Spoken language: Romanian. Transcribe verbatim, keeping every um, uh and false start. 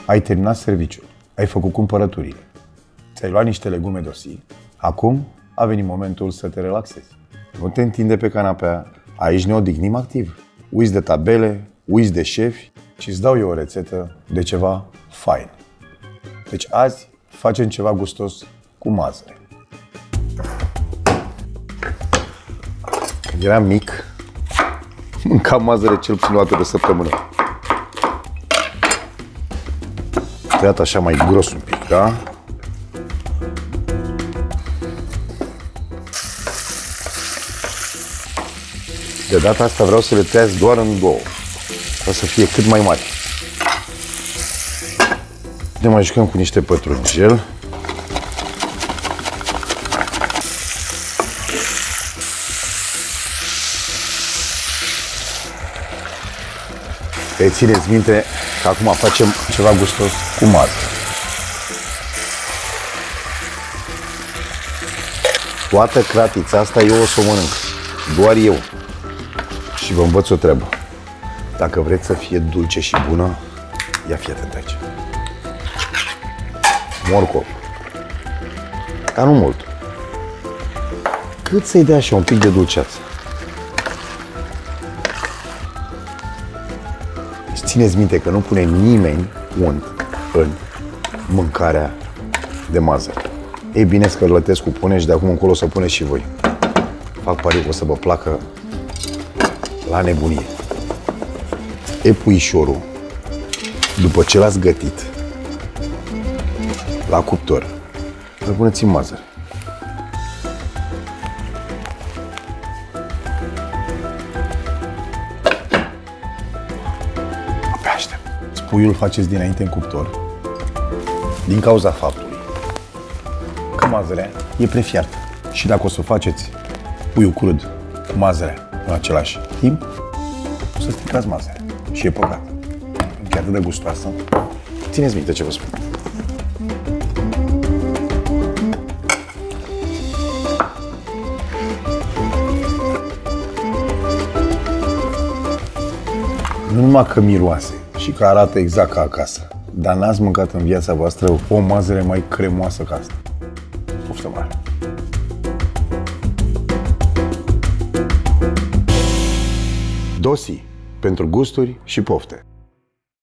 ai terminat serviciul, ai făcut cumpărăturile, ți-ai luat niște legume dosi, acum a venit momentul să te relaxezi. Nu te întinde pe canapea, aici ne odihnim activ. Uiți de tabele, uiți de șefi și îți dau eu o rețetă de ceva fain. Deci azi facem ceva gustos cu mazăre. Când eram mic, mâncam mazăre cel puțin o dată de săptămână. Tăiat așa mai gros un pic, da? De data asta vreau să le tăiesc doar în două. Vreau să fie cât mai mari. Ne mai jucăm cu niște pătrunjel. Pe țineți minte că acum facem ceva gustos cu mazăre. Toată cratița asta eu o să o mănânc. Doar eu. Și vă învăț o treabă. Dacă vreți să fie dulce și bună, ia fii atent aici. Morcov. Dar nu mult. Cât să-i dea așa un pic de dulceață. Deci țineți minte că nu pune nimeni unt în mâncarea de mazăre. Ei bine, Scărlătescu pune și de acum încolo o să puneți și voi. Fac pariu că o să vă placă la nebunie. Epuișorul, după ce l-ați gătit la cuptor, îl puneți în mazăre. Abia aștept. Puiul faceți dinainte în cuptor din cauza faptului că mazărea e prefiartă. Și dacă o să faceți puiul crud cu mazărea în același timp, o să stricați mazărea. Și e păcat. E atât de gustoasă. Țineți minte ce vă spun. Nu numai că miroase și că arată exact ca acasă, dar n-ați mâncat în viața voastră o mazăre mai cremoasă ca asta. Poftă mare! Dosi, pentru gusturi și pofte.